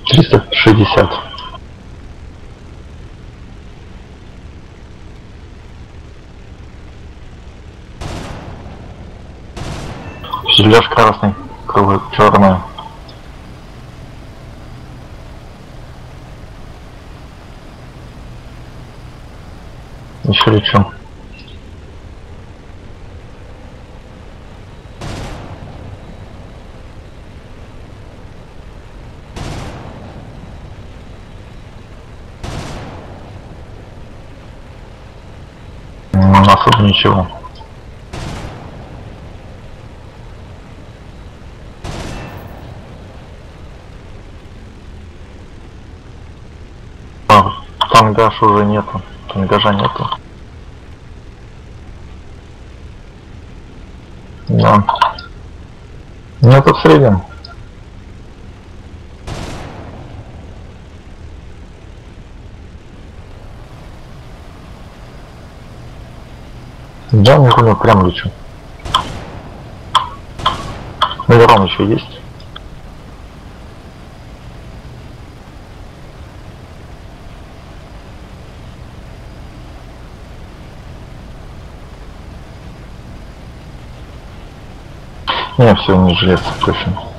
360. Фюзеляж красный, крыло черное. Еще лечу. Особо ничего. Тангаж уже нету. Тангажа нету. Да. Ну это в среднем. Да, не хуйня, прям лечу. Наверное, еще есть. Не, все, не жилец, точно.